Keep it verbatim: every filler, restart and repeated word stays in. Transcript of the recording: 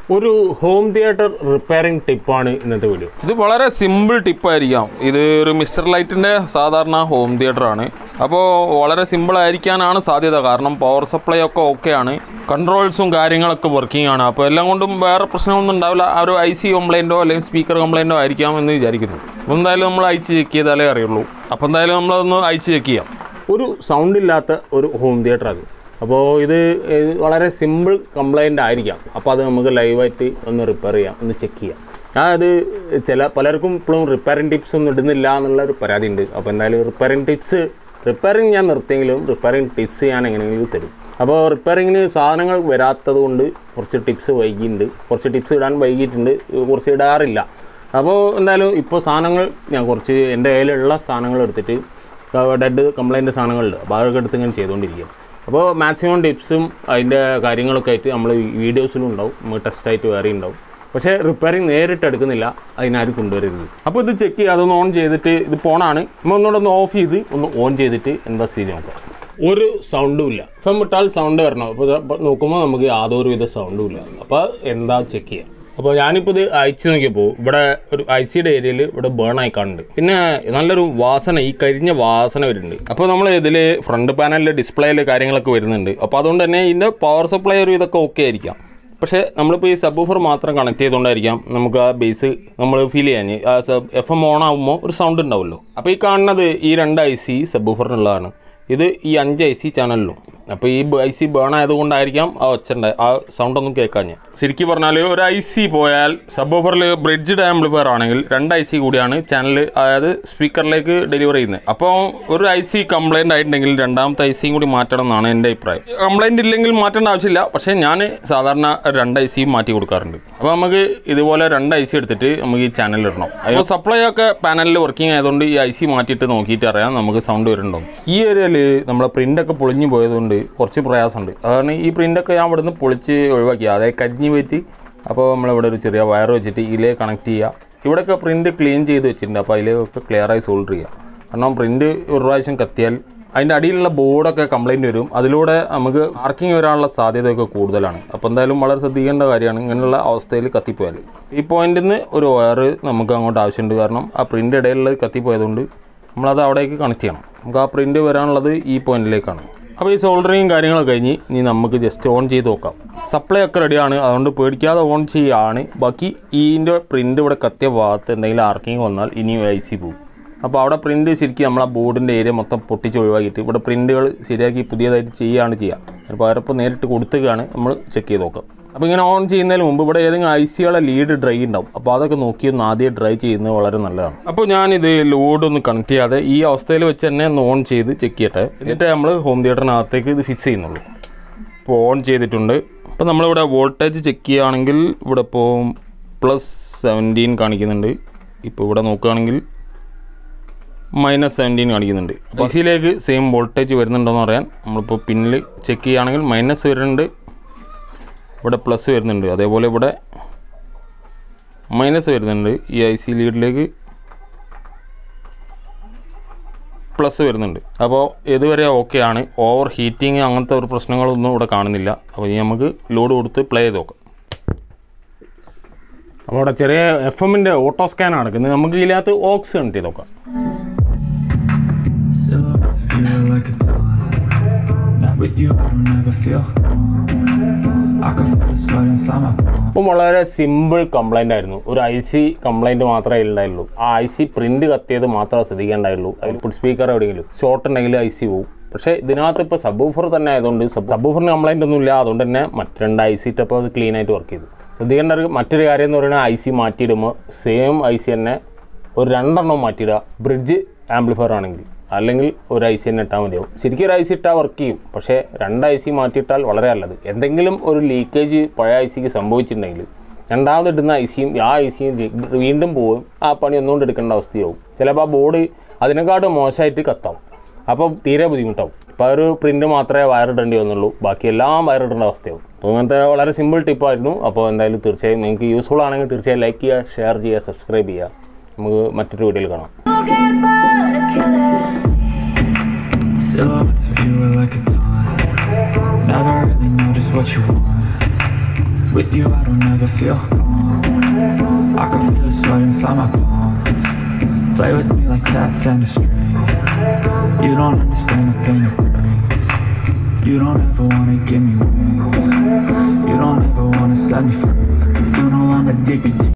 ഒരു home theatre repairing ടിപ്പാണ് ഇന്നത്തെ വീഡിയോ. ഇത് വളരെ സിമ്പിൾ ടിപ്പായിരിക്കാം. ഇത് ഒരു മിസ്റ്റർ ലൈറ്റിൻ്റെ സാധാരണ ഹോം തിയേറ്ററാണ്. അപ്പോൾ വളരെ സിമ്പിൾ ആയിരിക്കാനാണ് സാധ്യത. കാരണം പവർ സപ്ലൈ ഒക്കെ ഓക്കെയാണ്, കൺട്രോൾസും കാര്യങ്ങളൊക്കെ വർക്കിംഗ് ആണ്. അപ്പോൾ എല്ലാം കൊണ്ടും വേറെ പ്രശ്നമൊന്നും ഉണ്ടാവില്ല. ആ ഒരു ഐ സി കംപ്ലൈൻറ്റോ അല്ലെങ്കിൽ സ്പീക്കർ കംപ്ലൈൻറ്റോ ആയിരിക്കാം എന്ന് വിചാരിക്കുന്നു. അപ്പോൾ എന്തായാലും നമ്മൾ അയച്ച് ചെക്ക് ചെയ്താലേ അറിയുള്ളൂ. അപ്പോൾ എന്തായാലും നമ്മളതൊന്ന് അയച്ച് ചെക്ക് ചെയ്യാം. ഒരു സൗണ്ട് ഇല്ലാത്ത ഒരു ഹോം തിയേറ്റർ അത്. അപ്പോൾ ഇത് വളരെ സിമ്പിൾ കംപ്ലൈൻ്റ് ആയിരിക്കാം. അപ്പോൾ അത് നമുക്ക് ലൈവായിട്ട് ഒന്ന് റിപ്പയർ ചെയ്യാം, ഒന്ന് ചെക്ക് ചെയ്യാം. അതായത് ചില പലർക്കും ഇപ്പോഴും റിപ്പയറിംഗ് ടിപ്സ് ഒന്നും ഇടുന്നില്ല എന്നുള്ളൊരു പരാതി ഉണ്ട്. അപ്പോൾ എന്തായാലും റിപ്പയറിംഗ് ടിപ്സ് റിപ്പയറിംഗ് ഞാൻ നിർത്തിയെങ്കിലും റിപ്പയറിംഗ് ടിപ്സ് ഞാൻ എങ്ങനെയെങ്കിലും തരും. അപ്പോൾ റിപ്പയറിങ്ങിന് സാധനങ്ങൾ വരാത്തത് കൊണ്ട് കുറച്ച് ടിപ്സ് വൈകിയിട്ടുണ്ട്, കുറച്ച് ടിപ്സ് ഇടാൻ വൈകിയിട്ടുണ്ട്, കുറച്ച് ഇടാറില്ല. അപ്പോൾ എന്തായാലും ഇപ്പോൾ സാധനങ്ങൾ ഞാൻ കുറച്ച് എൻ്റെ കയ്യിലുള്ള സാധനങ്ങൾ എടുത്തിട്ട് ഡെഡ് കംപ്ലൈൻറ്റ് സാധനങ്ങളുണ്ട്, അപ്പോൾ അതൊക്കെ എടുത്ത് ഞാൻ ചെയ്തുകൊണ്ടിരിക്കുകയാണ്. അപ്പോൾ മാക്സിമം ടിപ്സും അതിൻ്റെ കാര്യങ്ങളൊക്കെ ആയിട്ട് നമ്മൾ വീഡിയോസിലും ഉണ്ടാവും, നമുക്ക് ടെസ്റ്റായിട്ട് വേറെ ഉണ്ടാവും. പക്ഷേ റിപ്പയറിങ് നേരിട്ട് എടുക്കുന്നില്ല, അതിനാരും കൊണ്ടുവരരുത്. അപ്പോൾ ഇത് ചെക്ക് ചെയ്യുക, അതൊന്ന് ഓൺ ചെയ്തിട്ട് ഇത് ഫോണാണ്, നമ്മൾ ഒന്നുകൂടെ ഒന്ന് ഓഫ് ചെയ്ത് ഒന്ന് ഓൺ ചെയ്തിട്ട് എന്താ ചെയ്ത് നോക്കാം. ഒരു സൗണ്ടും ഇല്ല. ഇപ്പം വിട്ടാൽ സൗണ്ട് വരണം. അപ്പോൾ നോക്കുമ്പോൾ നമുക്ക് യാതൊരു വിധ സൗണ്ടും ഇല്ല. അപ്പോൾ എന്താ ചെക്ക് ചെയ്യാം. അപ്പോൾ ഞാനിപ്പോൾ ഇത് അയച്ചു നോക്കിയപ്പോൾ ഇവിടെ ഒരു ഐ സിയുടെ ഏരിയയിൽ ഇവിടെ ബേൺ ആയി കാണുന്നുണ്ട്. പിന്നെ നല്ലൊരു വാസന, ഈ കരിഞ്ഞ വാസന വരുന്നുണ്ട്. അപ്പോൾ നമ്മൾ ഇതിൽ ഫ്രണ്ട് പാനലിൽ ഡിസ്പ്ലേയിൽ കാര്യങ്ങളൊക്കെ വരുന്നുണ്ട്. അപ്പോൾ അതുകൊണ്ട് തന്നെ ഇതിൻ്റെ പവർ സപ്ലൈ ഒരു ഇതൊക്കെ ഓക്കെ ആയിരിക്കാം. പക്ഷേ നമ്മളിപ്പോൾ ഈ സബ്വൂഫർ മാത്രം കണക്ട് ചെയ്തുകൊണ്ടായിരിക്കാം നമുക്ക് ആ ബേസ് നമ്മൾ ഫീൽ ചെയ്യാൻ, ആ സബ് എഫ് എം ഓൺ ആകുമ്പോൾ ഒരു സൗണ്ട് ഉണ്ടാവുമല്ലോ. അപ്പോൾ ഈ കാണുന്നത് ഈ രണ്ട് ഐ സി സബ്വൂഫറിനുള്ളതാണ്. ഇത് ഈ അഞ്ച് ഐ സി ചാനലിലും. അപ്പോൾ ഈ ഐ സി ബേൺ ആയതുകൊണ്ടായിരിക്കാം ആ ഒച്ചണ്ട ആ സൗണ്ടൊന്നും കേൾക്കാൻ. ഞാൻ ശരിക്കും പറഞ്ഞാൽ ഒരു ഐ സി പോയാൽ സബ്വൂഫറിൽ ബ്രിഡ്ജ്ഡ് ആംപ്ലിഫയർ ആണെങ്കിൽ രണ്ട് ഐ സി കൂടിയാണ് ചാനൽ, അതായത് സ്പീക്കറിലേക്ക് ഡെലിവർ ചെയ്യുന്നത്. അപ്പോൾ ഒരു ഐ സി കംപ്ലൈൻ്റ് ആയിട്ടുണ്ടെങ്കിൽ രണ്ടാമത്തെ ഐ സിയും കൂടി മാറ്റണം എന്നാണ് എൻ്റെ അഭിപ്രായം. കംപ്ലൈൻറ്റ് ഇല്ലെങ്കിൽ മാറ്റേണ്ട ആവശ്യമില്ല, പക്ഷേ ഞാൻ സാധാരണ രണ്ട് ഐ സിയും മാറ്റി കൊടുക്കാറുണ്ട്. അപ്പോൾ നമുക്ക് ഇതുപോലെ രണ്ട് ഐ സി എടുത്തിട്ട് നമുക്ക് ഈ ചാനലിൽ ഇടണം. അപ്പോൾ സപ്ലൈ ഒക്കെ പാനലിൽ വർക്കിംഗ് ആയതുകൊണ്ട് ഈ ഐ സി മാറ്റിയിട്ട് നോക്കിയിട്ട് അറിയാം നമുക്ക് സൗണ്ട് വരുന്നുണ്ടോ. ഈ ഏരിയയിൽ നമ്മളെ പ്രിൻ്റൊക്കെ പൊളിഞ്ഞു പോയതുകൊണ്ട് കുറച്ച് പ്രയാസമുണ്ട്. അതാണ് ഈ പ്രിൻ്റൊക്കെ ഞാൻ ഇവിടുന്ന് പൊളിച്ച് ഒഴിവാക്കി, അതായത് കരിഞ്ഞ് പറ്റി. അപ്പോൾ നമ്മളിവിടെ ഒരു ചെറിയ വയർ വെച്ചിട്ട് ഇതിലേ കണക്ട് ചെയ്യുക. ഇവിടെയൊക്കെ പ്രിൻ്റ് ക്ലീൻ ചെയ്ത് വെച്ചിട്ടുണ്ട്. അപ്പോൾ അതിലേക്ക് ക്ലിയറായി സോൾഡർ ചെയ്യുക. കാരണം പ്രിൻ്റ് ഒരു പ്രാവശ്യം കത്തിയാൽ അതിൻ്റെ അടിയിലുള്ള ബോർഡൊക്കെ കംപ്ലൈൻറ്റ് വരും. അതിലൂടെ നമുക്ക് ആർക്കിങ് വരാനുള്ള സാധ്യതയൊക്കെ കൂടുതലാണ്. അപ്പോൾ എന്തായാലും വളരെ ശ്രദ്ധിക്കേണ്ട കാര്യമാണ് ഇങ്ങനെയുള്ള അവസ്ഥയിൽ കത്തിപ്പോയാൽ. ഈ പോയിന്റിൽ നിന്ന് ഒരു വയർ നമുക്ക് അങ്ങോട്ട് ആവശ്യമുണ്ട്. കാരണം ആ പ്രിൻ്റ് ഇടയിലുള്ളത് കത്തിപ്പോയതുകൊണ്ട് നമ്മളത് അവിടേക്ക് കണക്ട് ചെയ്യണം. നമുക്ക് ആ പ്രിൻ്റ് വരാനുള്ളത് ഈ പോയിന്റിലേക്കാണ്. അപ്പോൾ ഈ സോൾഡറിങ് കാര്യങ്ങളൊക്കെ കഴിഞ്ഞ് ഇനി നമുക്ക് ജസ്റ്റ് ഓൺ ചെയ്ത് നോക്കാം. സപ്ലൈ ഒക്കെ റെഡിയാണ്, അതുകൊണ്ട് പേടിക്കാതെ ഓൺ ചെയ്യുകയാണ്. ബാക്കി ഇതിൻ്റെ പ്രിൻ്റ് ഇവിടെ കത്തിയ ഭാഗത്ത് എന്തെങ്കിലും ആർക്കിങ് വന്നാൽ ഇനിയും ഐ സി പോകും. അപ്പോൾ അവിടെ പ്രിൻ്റ് ശരിക്കും നമ്മൾ ആ ബോർഡിൻ്റെ ഏരിയ മൊത്തം പൊട്ടിച്ച് ഒഴിവാക്കിയിട്ട് ഇവിടെ പ്രിൻ്റുകൾ ശരിയാക്കി പുതിയതായിട്ട് ചെയ്യുകയാണ് ചെയ്യുക. അപ്പോൾ അവരപ്പോൾ നേരിട്ട് കൊടുത്തുകയാണ് നമ്മൾ ചെക്ക് ചെയ്ത് നോക്കാം. അപ്പോൾ ഇങ്ങനെ ഓൺ ചെയ്യുന്നതിന് മുമ്പ് ഇവിടെ ഏതെങ്കിലും ഐ സികളെ ലീഡ് ഡ്രൈ ഉണ്ടാവും. അപ്പോൾ അതൊക്കെ നോക്കി ഒന്ന് ആദ്യം ഡ്രൈ ചെയ്യുന്നത് വളരെ നല്ലതാണ്. അപ്പോൾ ഞാനിത് ലോഡൊന്ന് കണക്ട് ചെയ്യാതെ ഈ അവസ്ഥയിൽ വെച്ച് തന്നെ ഒന്ന് ഓൺ ചെയ്ത് ചെക്ക് ചെയ്യട്ടെ. എന്നിട്ട് നമ്മൾ ഹോം തിയേറ്ററിനകത്തേക്ക് ഇത് ഫിക്സ് ചെയ്യുന്നുള്ളൂ. ഇപ്പോൾ ഓൺ ചെയ്തിട്ടുണ്ട്. അപ്പോൾ നമ്മളിവിടെ വോൾട്ടേജ് ചെക്ക് ചെയ്യുകയാണെങ്കിൽ ഇവിടെ ഇപ്പോൾ പ്ലസ് സെവൻറ്റീൻ കാണിക്കുന്നുണ്ട്. ഇപ്പോൾ ഇവിടെ നോക്കുകയാണെങ്കിൽ മൈനസ് സെവൻറ്റീൻ കാണിക്കുന്നുണ്ട്. ഐ സിയിലേക്ക് സെയിം വോൾട്ടേജ് വരുന്നുണ്ടോയെന്ന് അറിയാൻ നമ്മളിപ്പോൾ പിന്നിൽ ചെക്ക് ചെയ്യുകയാണെങ്കിൽ മൈനസ് വരുന്നുണ്ട്, ഇവിടെ പ്ലസ് വരുന്നുണ്ട്, അതേപോലെ ഇവിടെ മൈനസ് വരുന്നുണ്ട്. ഈ ഐ സി ലീഡിലേക്ക് പ്ലസ് വരുന്നുണ്ട്. അപ്പോൾ ഇതുവരെ ഓക്കെ ആണ്. ഓവർ ഹീറ്റിങ് അങ്ങനത്തെ ഒരു പ്രശ്നങ്ങളൊന്നും ഇവിടെ കാണുന്നില്ല. അപ്പോൾ ഇനി നമുക്ക് ലോഡ് കൊടുത്ത് പ്ലേ ചെയ്ത് നോക്കാം. അപ്പോൾ അവിടെ ചെറിയ എഫ് എമ്മിൻ്റെ ഓട്ടോ സ്കാൻ നടക്കുന്നത്. നമുക്ക് ഇതിനകത്ത് ഓക്സ് കണക്ട് ചെയ്ത് നോക്കാം. അപ്പം വളരെ സിമ്പിൾ കംപ്ലൈൻ്റ് ആയിരുന്നു. ഒരു ഐ സി കംപ്ലൈൻറ്റ് മാത്രമേ ഉണ്ടായുള്ളൂ. ആ ഐ സി പ്രിൻ്റ് കത്തിയത് മാത്രമേ ശ്രദ്ധിക്കേണ്ടായുള്ളൂ. അതിൽ ഫുഡ് സ്പീക്കർ എവിടെയെങ്കിലും ഷോർട്ട് ഉണ്ടെങ്കിൽ ഐ സി പോവും. പക്ഷേ ഇതിനകത്ത് ഇപ്പോൾ സബ്വൂഫർ തന്നെ ആയതുകൊണ്ട് സബ്വൂഫറിന് കംപ്ലൈൻ്റ് ഒന്നും ഇല്ല. അതുകൊണ്ട് തന്നെ മറ്റ് രണ്ട് ഐ സി ഇട്ടപ്പോൾ അത് ക്ലീൻ ആയിട്ട് വർക്ക് ചെയ്തു. ശ്രദ്ധിക്കേണ്ട ഒരു മറ്റൊരു കാര്യം എന്ന് പറയുന്നത് ഐ സി മാറ്റിയിടുമ്പോൾ സെയിം ഐ സി തന്നെ ഒരു രണ്ടെണ്ണം മാറ്റിയിടുക, ബ്രിഡ്ജ് ആംപ്ലിഫയർ ആണെങ്കിൽ. അല്ലെങ്കിൽ ഒരു ഐ സി തന്നെ ഇട്ടാൽ മതിയാവും. ശരിക്കും ഒരു ഐ സി ഇട്ടാൽ വർക്ക് ചെയ്യും. പക്ഷേ രണ്ട് ഐ സി മാറ്റിയിട്ടാൽ വളരെ നല്ലത്. എന്തെങ്കിലും ഒരു ലീക്കേജ് പഴയ ഐ സിക്ക് സംഭവിച്ചിട്ടുണ്ടെങ്കിൽ രണ്ടാമത് ഇടുന്ന ഐ സിയും ആ ഐ സിയും വീണ്ടും പോകും. ആ പണി ഒന്നുകൊണ്ട് എടുക്കേണ്ട അവസ്ഥയാവും. ചിലപ്പോൾ ആ ബോർഡ് അതിനെക്കാട്ടും മോശമായിട്ട് കത്താവും. അപ്പോൾ തീരെ ബുദ്ധിമുട്ടാവും. ഇപ്പോൾ ഒരു പ്രിൻ്റ് മാത്രമേ വയറിടേണ്ടി വന്നുള്ളൂ, ബാക്കി എല്ലാം വയറിടേണ്ട അവസ്ഥയാവും. അപ്പോൾ അങ്ങനത്തെ വളരെ സിമ്പിൾ ടിപ്പായിരുന്നു. അപ്പോൾ എന്തായാലും തീർച്ചയായും നിങ്ങൾക്ക് യൂസ്ഫുൾ ആണെങ്കിൽ തീർച്ചയായും ലൈക്ക് ചെയ്യുക, ഷെയർ ചെയ്യുക, സബ്സ്ക്രൈബ് ചെയ്യുക. നമുക്ക് മറ്റൊരു വീഡിയോയിൽ കാണാം. Silhouettes of you are like a dawn. Never really know just what you want. With you I don't ever feel calm. I can feel the sweat inside my palm. Play with me like cats and a string. You don't understand the pain of pain. You don't ever wanna give me wings. You don't ever wanna set me free. You know I'm addicted to